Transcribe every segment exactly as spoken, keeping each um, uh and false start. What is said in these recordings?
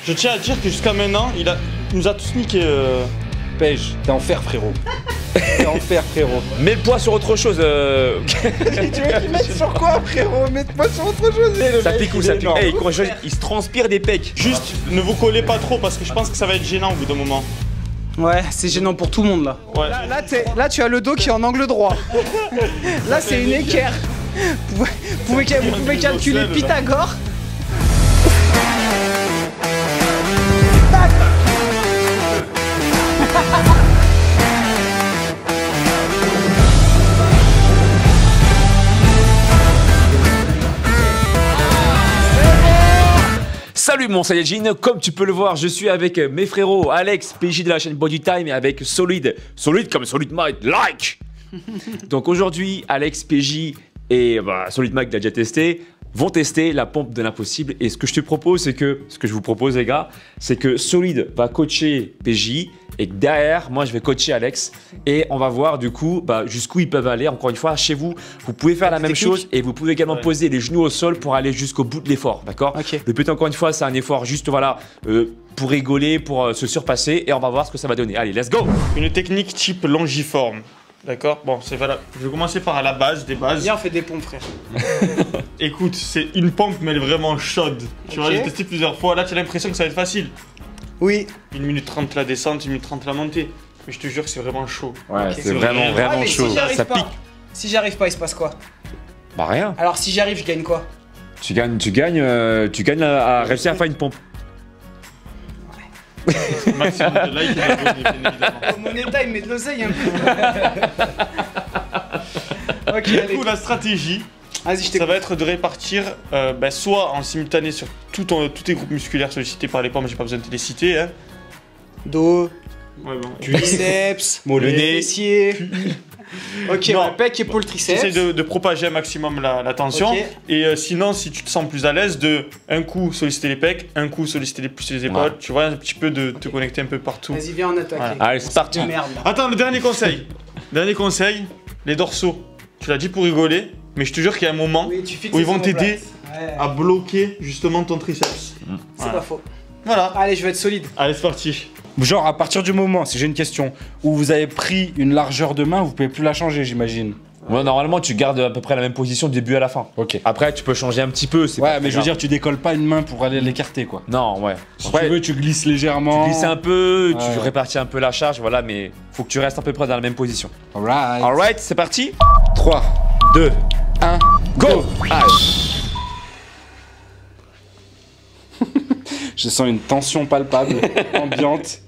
Je tiens à dire que jusqu'à maintenant, il, a... il nous a tous niqué. Euh... Pej, t'es en fer, frérot. T'es en fer, frérot. Mets le poids sur autre chose. Euh... tu veux qu'il mette sur quoi, frérot? Mets-moi sur autre chose. Ça pique ou ça pique? Hey, il, il se transpire des pecs. Juste, ne vous collez pas trop parce que je pense que ça va être gênant au bout d'un moment. Ouais, c'est gênant pour tout le monde là. Ouais. Là, là, là, tu as le dos qui est en angle droit. Là, c'est une équerre. Vous pouvez, vous pouvez calculer Pythagore. Salut mon Saiyajin, comme tu peux le voir, je suis avec mes frérots Alex, P J de la chaîne Body Time et avec Solid, Solid comme Solid Mike, like. Donc aujourd'hui, Alex, P J et bah, Solid Mike l'a déjà testé, vont tester la pompe de l'impossible. Et ce que je te propose, c'est que, ce que je vous propose les gars, c'est que Solid va coacher P J et que derrière, moi je vais coacher Alex et on va voir du coup bah, jusqu'où ils peuvent aller. Encore une fois, chez vous, vous pouvez faire la même chose et vous pouvez également ouais. poser les genoux au sol pour aller jusqu'au bout de l'effort, d'accord? Okay. Le but encore une fois, c'est un effort juste voilà euh, pour rigoler, pour euh, se surpasser et on va voir ce que ça va donner. Allez, let's go! Une technique type longiforme. D'accord. Bon, c'est valable. Je vais commencer par à la base, des bases. Viens, on fait des pompes, frère. Écoute, c'est une pompe, mais elle est vraiment chaude. Tu okay. vois, j'ai testé plusieurs fois. Là, tu as l'impression que ça va être facile. Oui. une minute trente la descente, une minute trente la montée. Mais je te jure que c'est vraiment chaud. Ouais, okay. c'est vraiment, vraiment ouais, chaud. Si ça pas, pique. Si j'y arrive pas, il se passe quoi? Bah, rien. Alors, si j'y arrive, je gagne quoi? Tu gagnes, tu gagnes, euh, tu gagnes à, à réussir à faire une pompe. Maximum de like et d'abonnés, bien évidemment. Oh, mon état, il met de l'oseille un peu. Ok, du allez. coup, la stratégie, ça va être de répartir euh, bah, soit en simultané sur tout ton, tous tes groupes musculaires sollicités par les pompes, j'ai pas besoin de te les citer. Hein. Dos, ouais, bon. triceps, le nez, fessiers. Ok, non, ouais, pec, épaule, triceps. J'essaie de, de propager un maximum la, la tension. Okay. Et euh, sinon, si tu te sens plus à l'aise, de un coup solliciter les pecs, un coup solliciter les, plus les épaules. Ouais. Tu vois, un petit peu de okay. te connecter un peu partout. Vas-y, viens, on attaque. Voilà. Allez, c'est parti. Merde. Attends, le dernier conseil. Dernier conseil, les dorsaux. Tu l'as dit pour rigoler, mais je te jure qu'il y a un moment oui, où ils vont t'aider ouais. à bloquer justement ton triceps. Mmh. C'est voilà. pas faux. Voilà. Allez, je vais être solide. Allez, c'est parti. Genre, à partir du moment, si j'ai une question, où vous avez pris une largeur de main, vous pouvez plus la changer, j'imagine. Ouais, normalement, tu gardes à peu près la même position du début à la fin. Ok. Après, tu peux changer un petit peu. Ouais, mais je veux dire, tu décolles pas une main pour aller l'écarter, quoi. Non, ouais. Si Après, tu veux, tu glisses légèrement. Tu glisses un peu, ouais. tu répartis un peu la charge, voilà, mais faut que tu restes à peu près dans la même position. Alright. Alright, c'est parti. trois, deux, un, go, go. Allez. Je sens une tension palpable, ambiante.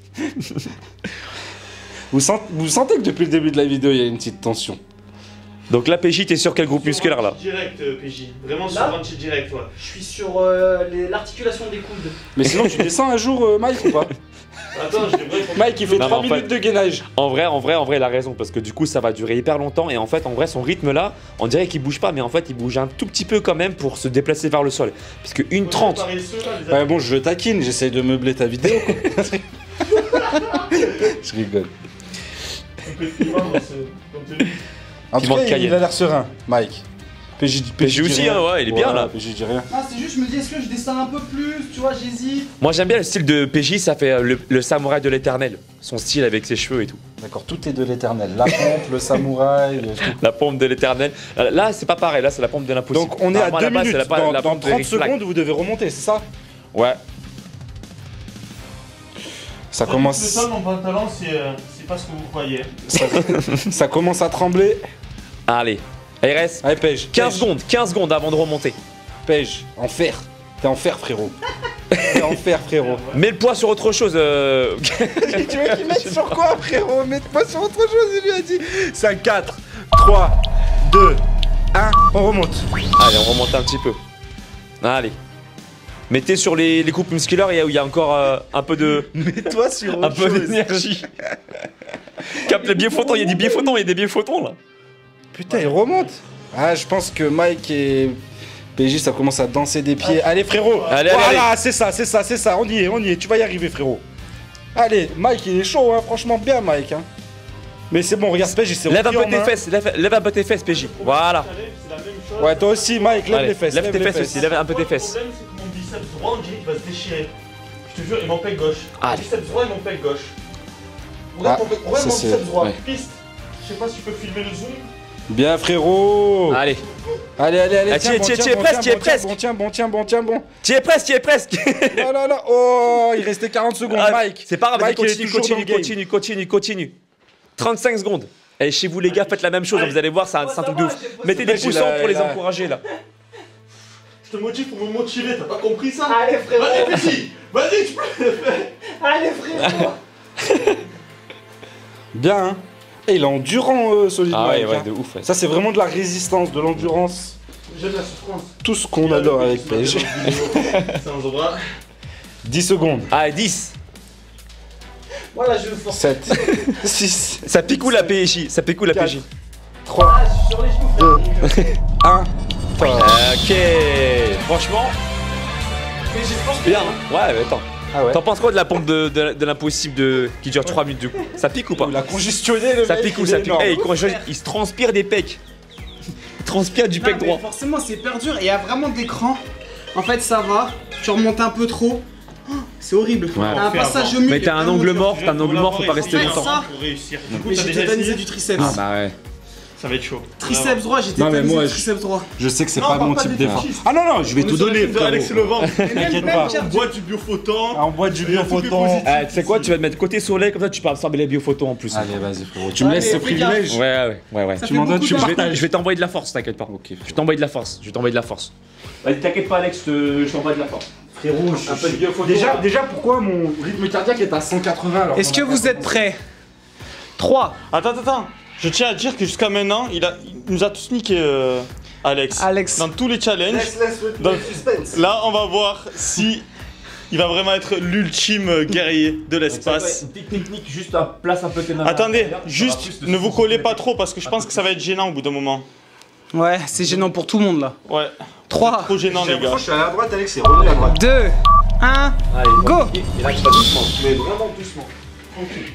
vous, sent, vous sentez que depuis le début de la vidéo, il y a une petite tension. Donc là, P J, t'es sur quel groupe musculaire là? Direct, euh, P J. Vraiment sur ranché direct, ouais. Je suis sur euh, l'articulation des coudes. Mais sinon, tu descends un jour, euh, Mike, ou pas? Attends, je devrais... Mike, il fait non, trois en minutes fait, de gainage. En vrai, en vrai, en vrai, il a raison, parce que du coup, ça va durer hyper longtemps, et en fait, en vrai, son rythme là, on dirait qu'il bouge pas, mais en fait, il bouge un tout petit peu quand même pour se déplacer vers le sol. Parce que une trente. Ouais, bon, je taquine, j'essaye de meubler ta vidéo, quoi. Je rigole. En tout cas, il a l'air serein, Mike. P J, P J aussi, hein, ouais, il est ouais, bien là. P J dit rien. Ah, c'est juste, je me dis, est-ce que je descends un peu plus? Tu vois, j'hésite. Moi, j'aime bien le style de P J, ça fait le, le samouraï de l'éternel. Son style avec ses cheveux et tout. D'accord, tout est de l'éternel. La pompe, le samouraï. Le... La pompe de l'éternel. Là, c'est pas pareil, là, c'est la pompe de l'impossible. Donc, on est à deux minutes. La, dans la dans trente secondes, vous devez remonter, c'est ça? Ouais. Ça commence. Le sol, mon pantalon, c'est euh, pas ce que vous croyez. Ça, ça commence à trembler. Allez. Il reste Allez, Pej. quinze secondes, quinze secondes avant de remonter. Pej, en fer. T'es en fer, frérot. T'es en fer, frérot. Mets le poids sur autre chose. Euh... tu veux qu'il mette sur quoi, frérot? Mets-toi sur autre chose, il lui a dit. cinq, quatre, trois, deux, un, on remonte. Allez, on remonte un petit peu. Allez. Mettez sur les, les groupes musculaires où il y a encore euh, un peu de... Mets-toi sur autre un peu d'énergie. Capte les biais flottants, il y a des biais flottants, il y a des biais flottants là. Putain, il remonte. Ah, je pense que Mike et P J, ça commence à danser des pieds. Allez, frérot. Allez, voilà, c'est ça, c'est ça, c'est ça. On y est, on y est. Tu vas y arriver, frérot. Allez, Mike, il est chaud, hein. Franchement, bien, Mike. Hein. Mais c'est bon, regarde, P J, c'est lève un peu tes fesses, lève, lève un peu tes fesses, P J. Voilà. Ouais, toi aussi, Mike, lève Allez, les fesses. Lève, lève tes fesses, fesses aussi, lève un peu tes fesses. Le problème, c'est que mon biceps droit, on dirait qu'il va se déchirer. Je te jure, et mon pec gauche. Allez. Biceps droit et mon pec gauche. Regarde Ah, ton pec- regarde ça, mon c'est- biceps droit. ouais. Piste. Je sais pas si tu peux filmer le zoom. Bien frérot. Allez, Allez, allez, allez. Ah, tiens, t'y es, bon, t'y es, tiens, t'y es bon, presque, tiens, t'y es bon, tiens, presque. Bon, tiens, bon, tiens, bon, tiens, bon. tu es presque, tu es presque. Oh là là, oh, il restait quarante secondes, Ah, Mike. C'est pas grave, Mike, il est continue, toujours continue, dans le game. continue, continue, continue. trente-cinq secondes. Et chez vous les gars, faites la même chose, vous allez voir, c'est un, c'est un truc de ouf. Mettez des J'ai poussons la- pour les la- encourager là. Je te motive pour me motiver, t'as pas compris ça? Allez frérot. Vas-y, Péchi. Vas-y, tu peux le faire. Allez frérot. Bien, hein. Et il est endurant, euh, Solid Ah ouais, Mike. ouais, hein. de ouf. Ouais. Ça, c'est vraiment de la résistance, de l'endurance. J'aime la souffrance. Tout ce qu'on adore avec P S G. Sans bras. dix secondes. Ah, dix. Voilà, je le force. sept. six. Ça pique où la P S J? Ça pique où la P S J? trois. Ah, je suis sur les genoux, frère. un. Ok, franchement, Mais j'ai forcé. bien. hein. Ouais, mais attends. Ah ouais. T'en penses quoi de la pompe de, de, de l'impossible de... qui dure trois minutes du coup? Ça pique ou pas? Il a congestionné le Ça mec. pique ou il ça est pique? énorme. Eh, il, congèle- il se transpire des pecs. Il transpire du Non, pec mais droit. forcément, c'est hyper dur. Et il y a vraiment d'écran. En fait, ça va. Tu remontes un peu trop. Oh, c'est horrible. T'as un Fais passage avant. au mur. Mais qui est t'as un vraiment angle dur. mort, t'as un angle mort, faut pas rester Ouais, longtemps. ça. Pour réussir. Du coup, Mais t'as j'ai déjà tétanisé essayé? du triceps. Ah bah ouais. Ça va être chaud. Triceps droit, j'ai Non, mais tétanisé moi, du je- triceps droit. Je sais que c'est Non, pas on parle mon pas type des d'effort. fascistes. Ah non, non, je vais On tout est sur donner, le truc de Alex frérot. Levent. T'inquiète même pas. Pierre On boit du biophoton. Ah, on boit du Il y a tout qui est biophoton. positif. Ah, tu sais quoi, tu vas te mettre côté soleil, comme ça tu peux absorber les biophotos en plus. Allez, vas-y, frérot. Tu me Ouais, laisses mais ce fais privilège. Ouais, ouais, ouais, ouais. Ça Tu fait m'en donnes, beaucoup tu de Je vais, partage. je vais t'envoyer de la force, t'inquiète pas. Ok. Je vais t'envoyer de la force, je vais t'envoyer de la force. Vas-y, t'inquiète pas, Alex, je t'envoie de la force. Frérot, Un peu de biophoto. Déjà, déjà, pourquoi mon rythme cardiaque est à cent quatre-vingts alors Est-ce que qu'on a vous êtes prêts? trois. Attends, attends, attends. Je tiens à dire que jusqu'à maintenant, il, a, il nous a tous niqué, euh, Alex. Alex. Dans tous les challenges. Laisse, laisse le Donc, suspense. Là, on va voir si il va vraiment être l'ultime guerrier de l'espace. Une petite technique, juste à place un peu tes mains. Attendez, juste ne vous collez pas trop parce que je pense que ça va être gênant au bout d'un moment. Ouais, c'est gênant pour tout le monde là. Ouais. trois, Trop gênant, les gars. je suis à la droite, Alex, c'est revenu à droite. deux, un. Allez, Go. Et là, tu vas doucement, mais vraiment doucement. Tranquille.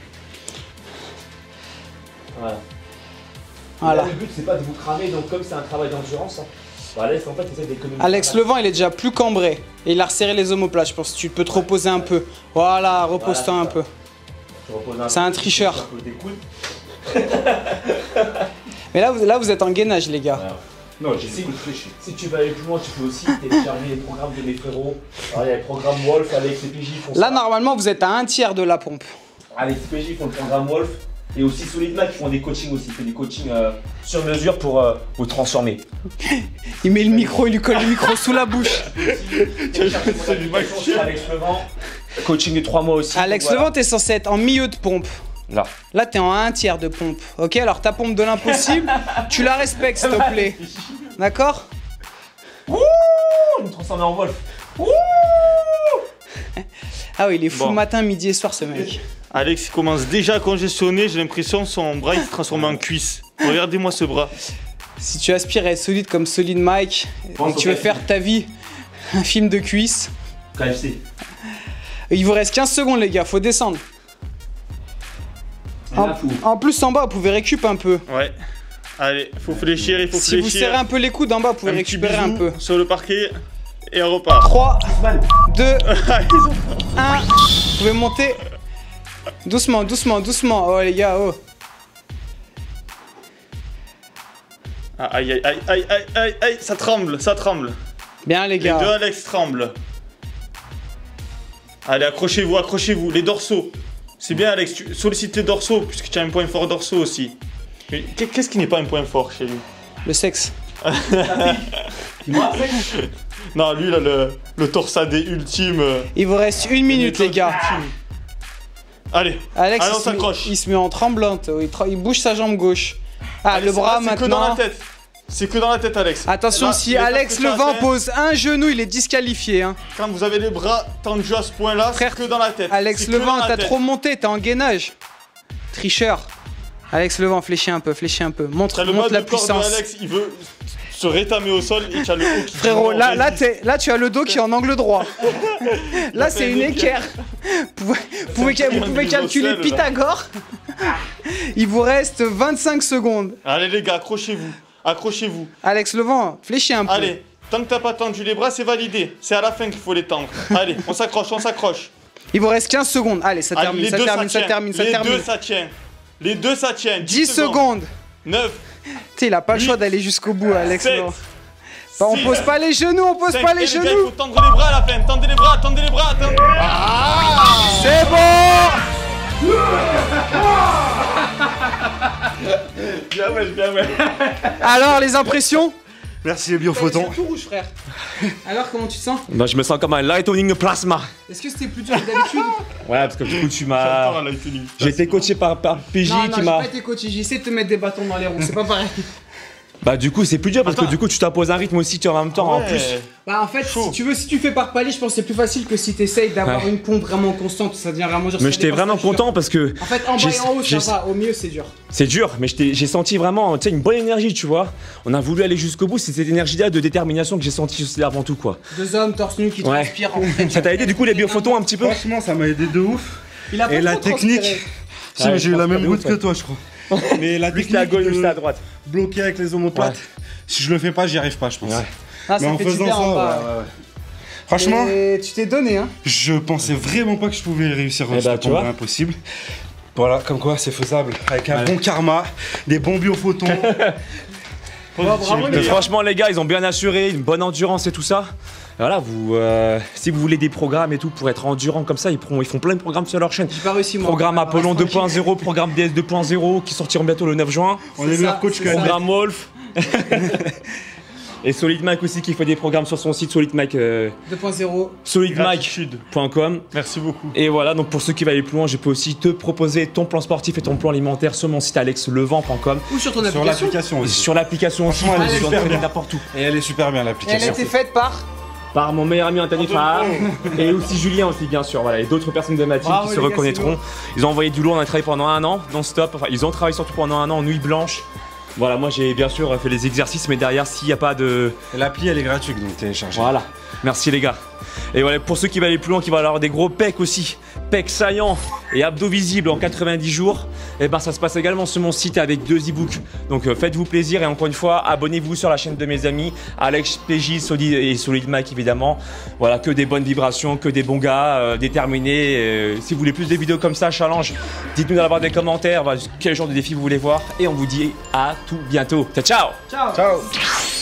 Voilà. Voilà. Là, le but, c'est pas de vous cramer, donc comme c'est un travail d'endurance, hein, bah, Alex, en fait, essaie d'économiser. Alex Levent, il est déjà plus cambré. Et il a resserré les omoplates, je pense. Tu peux te reposer un peu. Voilà, repose-toi Voilà, un ça. peu. Tu reposes un C'est peu, un tu tricheur. touches un peu tes coudes. Mais là, vous, là, vous êtes en gainage, les gars. Non, j'ai Si, des coups de fléchis. si tu vas aller plus loin, tu peux aussi télécharger les programmes de mes frérots. Alors, il y a le programme Wolf, Alex et P J font Là, ça. normalement, vous êtes à un tiers de la pompe. Alex et P J font le programme Wolf. Et aussi Solid Mike qui font des coachings aussi. Ils font des coachings euh, sur mesure pour euh, vous transformer. Il met le micro, il lui colle le micro sous la bouche. Solid Mike sur Alex Levent. Coaching de trois mois aussi. Alex donc voilà. Levent, t'es censé être en milieu de pompe. Là. Là, t'es en un tiers de pompe. Ok, alors ta pompe de l'impossible, tu la respectes, s'il te plaît. D'accord? Ouh, nous transformer en Wolf. Ah oui, il est fou Bon. matin, midi et soir, ce mec. Alex il commence déjà à congestionner, j'ai l'impression que son bras il s'est transformé en cuisse. Regardez-moi ce bras. Si tu aspires à être solide comme Solid Mike, Pense et que au tu veux K F C. faire ta vie un film de cuisse, K F C. il vous reste quinze secondes, les gars, faut descendre. En, en plus, en bas, vous pouvez récup un peu. Ouais. Allez, faut fléchir, il faut Si vous fléchir. serrez un peu les coudes en bas, vous pouvez Un petit récupérer un bisou peu. sur le parquet et on repart. trois, deux, un. Vous pouvez monter. Doucement, doucement, doucement. Oh, les gars, oh. Ah, aïe aïe aïe aïe aïe aïe aïe, ça tremble, ça tremble. Bien, les Les gars. deux Alex tremblent. Allez, accrochez-vous, accrochez-vous, les dorsaux. C'est bien Alex, tu sollicites les dorsaux puisque tu as un point fort dorsaux aussi. Mais qu'est-ce qui n'est pas un point fort chez lui? Le sexe. Non, lui il a le, le torsadé ultime. euh, Il vous reste une minute, les gars. ultime. Allez, Alex, allez, on il, se met, s'accroche. il se met en tremblante. Il, tra- il bouge sa jambe gauche. Ah, Allez, le c'est- bras là, C'est que dans la maintenant. tête. C'est que dans la tête, Alex. Attention, Là, si l'étape Alex que tu as Levent fait, pose un genou, il est disqualifié. Hein. Quand vous avez les bras tendus à ce point-là, c'est Frère, que dans la tête. Alex C'est que dans Levent, la t'as tête. trop monté, t'es en gainage. Tricheur. Alex Levent, fléchis un peu, fléchis un peu. Montre, T'as le montre bas la de corps de puissance. Alex, il veut se rétamer au sol et tu as le haut qui Frérot, dit là, non, là, résiste. t'es- là, tu as le dos qui est en angle droit. Là, c'est une équerre. Vous pouvez, vous pouvez cal- vous pouvez calculer là. Pythagore. Il vous reste vingt-cinq secondes. Allez les gars, accrochez-vous. Accrochez-vous. Alex Levent, fléchis un peu. Allez, tant que t'as pas tendu les bras, c'est validé. C'est à la fin qu'il faut les tendre. Allez, on s'accroche, on s'accroche. Il vous reste quinze secondes. Allez, ça termine, Allez, ça deux, termine, ça tient. termine, ça les termine. Les deux, ça tient. Les deux, ça tient. dix secondes. neuf. Tu sais, il a pas le choix d'aller jusqu'au bout, Alex. sept, bah, on pose pas les genoux, on pose cinq, pas les et genoux. Les gars, il faut tendre les bras à la fin. Tendez les bras, tendez les bras. Tendez... Ah C'est bon. Bien ouais, bien ouais. Alors, les impressions? Merci les biophotons. tout rouge, frère. Alors, comment tu te sens? Non, je me sens comme un lightning plasma. Est-ce que c'était plus dur que d'habitude? Ouais, parce que du coup, tu m'as. J'ai été coaché par, par P J Non, non, qui j'ai m'a. pas été coaché, j'ai essayé de te mettre des bâtons dans les roues, c'est pas pareil. Bah, du coup, c'est plus dur parce Attends. que du coup, tu t'imposes un rythme aussi tu en même temps en plus. Bah, en fait, Chaud. si tu veux, si tu fais par palier, je pense que c'est plus facile que si t'essayes d'avoir Ouais. une pompe vraiment constante, ça devient vraiment dur. Mais ça j'étais dépasse vraiment la dur. content parce que En fait, en bas j'ai- et en haut, j'ai- ça va, au milieu, c'est dur. c'est dur, mais j'étais- j'ai senti vraiment tu sais, une bonne énergie, tu vois. On a voulu aller jusqu'au bout, c'est cette énergie-là de détermination que j'ai senti aussi avant tout, quoi. Deux hommes torse nu qui Ouais. transpirent en fait. Ça t'a aidé du coup les biophotos un petit peu? Franchement, ça m'a aidé de ouf. Il a pas Et la trop technique. transpiré. Si, Ouais, mais je j'ai eu pense la pas même de goutte ouf, que ouais. toi, je crois. Mais la Lui technique c'était à gauche, lui de c'était à droite. bloquer avec les omoplates, Ouais. si je le fais pas, j'y arrive pas, je pense. Ouais. Ah, Mais ça en fait du faisant bien ça, en bas. ouais, ouais, ouais. Franchement, Et tu t'es donné, hein. je pensais vraiment pas que je pouvais réussir. Eh C'était bah, tu pour moi vois. impossible. Voilà, comme quoi c'est faisable. Avec un Ouais. bon karma, des bons biophotons. bravo, Mais les gars. franchement les gars, ils ont bien assuré, une bonne endurance et tout ça. Voilà, vous, euh, si vous voulez des programmes et tout pour être endurant comme ça, ils, feront- ils font plein de programmes sur leur chaîne. J'ai pas réussi, moi. Programme Alors, Apollon reste deux tranquille. point zéro, programme D S deux point zéro qui sortiront bientôt le neuf juin. On C'est est ça, meilleur coach c'est que ça. Ahmed. Programme Wolf. Et Solid Mike aussi qui fait des programmes sur son site solid mike euh, deux point zéro. solid mike Gratitude. point com. Merci beaucoup. Et voilà, donc pour ceux qui veulent aller plus loin, je peux aussi te proposer ton plan sportif et ton plan alimentaire sur mon site alex levent point com. Ou sur ton Sur application. l'application Et aussi. sur l'application aussi, Franchement, elle vous est pouvez super entraîner bien. n'importe où. Et elle est super bien Et elle a l'application. été faite par. Par mon meilleur ami Anthony Farr et aussi Julien aussi bien sûr, voilà, et d'autres personnes de ma team Bravo, qui se les gars, reconnaîtront. Ils ont envoyé du lourd, on a travaillé pendant un an non-stop, enfin ils ont travaillé surtout pendant un an en nuit blanche. Voilà, moi j'ai bien sûr fait les exercices, mais derrière s'il n'y a pas de... Et l'appli elle est gratuite donc téléchargez. Voilà, merci les gars. Et voilà, pour ceux qui veulent aller plus loin, qui veulent avoir des gros pecs aussi, pecs saillants et abdos visibles en quatre-vingt-dix jours, et ben ça se passe également sur mon site avec deux e-books. Donc euh, faites-vous plaisir et encore une fois, abonnez-vous sur la chaîne de mes amis, Alex, P J, Solid et Solid Mike évidemment. Voilà, que des bonnes vibrations, que des bons gars, euh, déterminés. Euh, si vous voulez plus de vidéos comme ça, challenge, dites-nous dans la barre des commentaires voilà, quel genre de défi vous voulez voir. Et on vous dit à tout bientôt. Ciao ciao. Ciao. Ciao.